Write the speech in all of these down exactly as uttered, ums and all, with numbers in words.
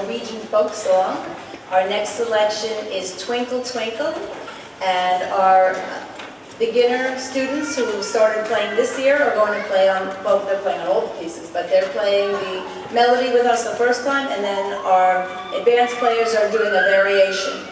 Norwegian folk song. Our next selection is Twinkle, Twinkle, and our beginner students who started playing this year are going to play on, well, they're playing on all the pieces, but they're playing the melody with us the first time, and then our advanced players are doing a variation.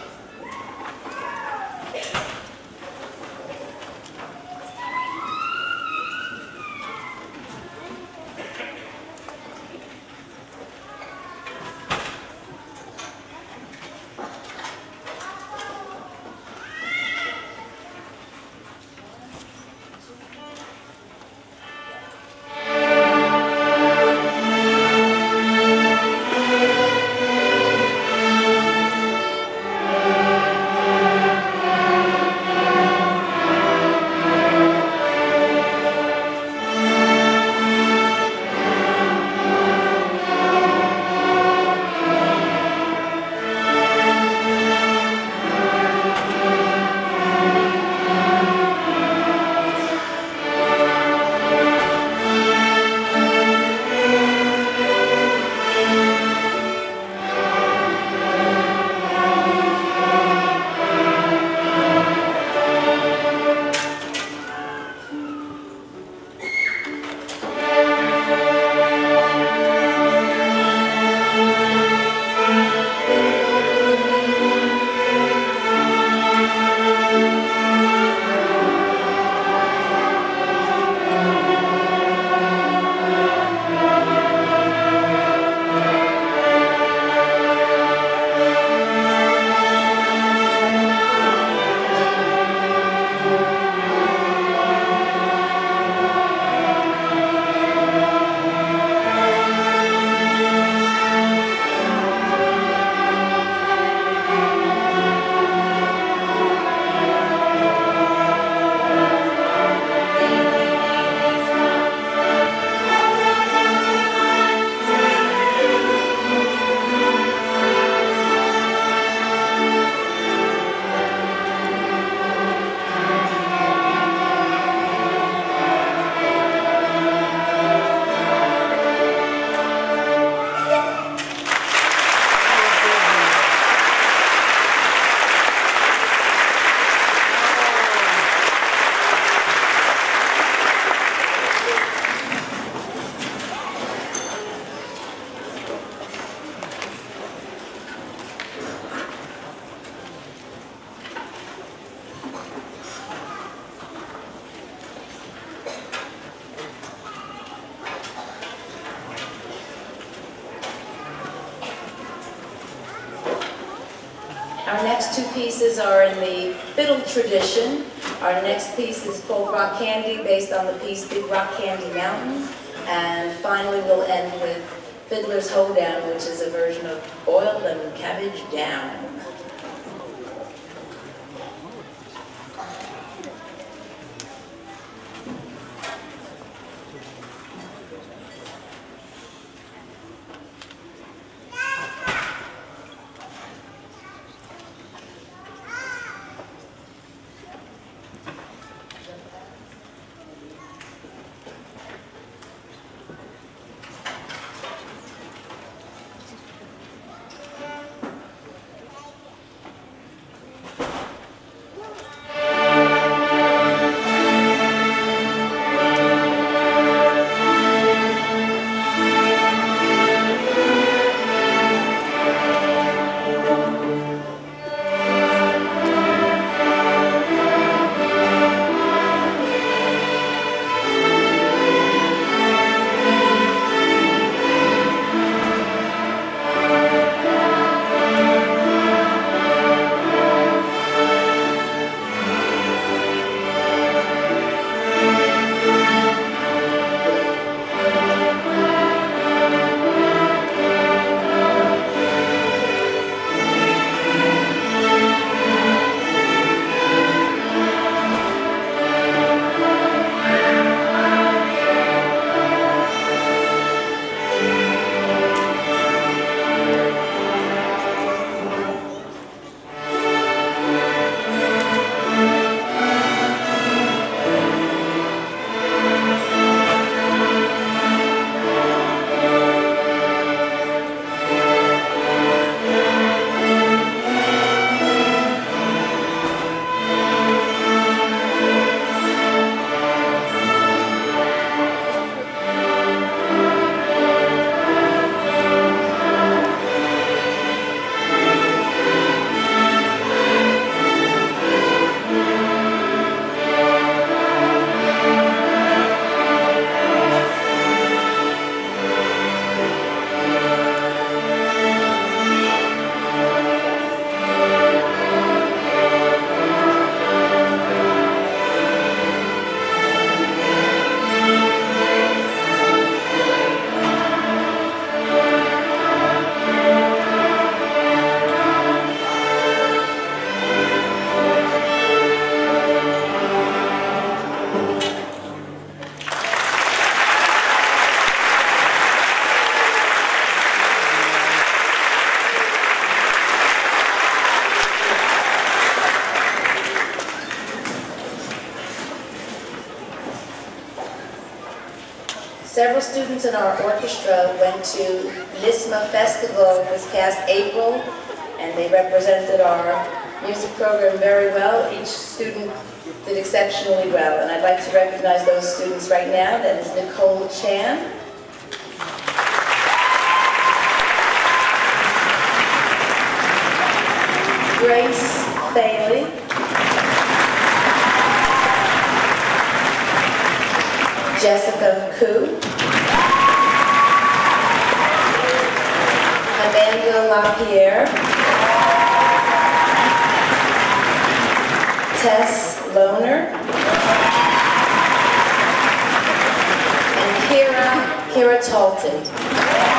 Our next two pieces are in the fiddle tradition. Our next piece is called Rock Candy, based on the piece Big Rock Candy Mountain. And finally we'll end with Fiddler's Hoedown, which is a version of Boiled and Cabbage Down. students in our orchestra went to LISMA Festival this past April, and they represented our music program very well. Each student did exceptionally well, and I'd like to recognize those students right now. That is Nicole Chan, Grace Bailey, Jessica Koo, Amanda LaPierre, Tess Lohner, and Kira, Kira Talton.